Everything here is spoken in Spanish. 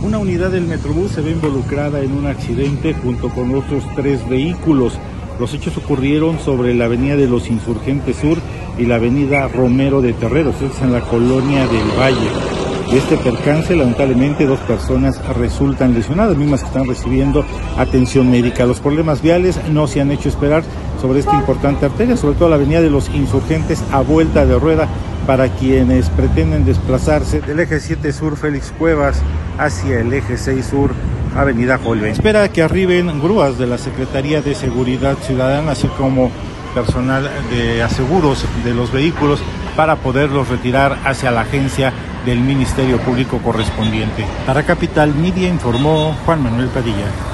Una unidad del Metrobús se ve involucrada en un accidente junto con otros 3 vehículos. Los hechos ocurrieron sobre la avenida de los Insurgentes Sur y la avenida Romero de Terreros, es en la colonia del Valle. De este percance, lamentablemente, 2 personas resultan lesionadas, mismas que están recibiendo atención médica. Los problemas viales no se han hecho esperar sobre esta importante arteria, sobre todo la avenida de los Insurgentes a vuelta de rueda para quienes pretenden desplazarse del eje 7 Sur Félix Cuevas hacia el eje 6 Sur Avenida Joel. Espera que arriben grúas de la Secretaría de Seguridad Ciudadana, así como personal de aseguros de los vehículos para poderlos retirar hacia la agencia del Ministerio Público correspondiente. Para Capital Media informó Juan Manuel Padilla.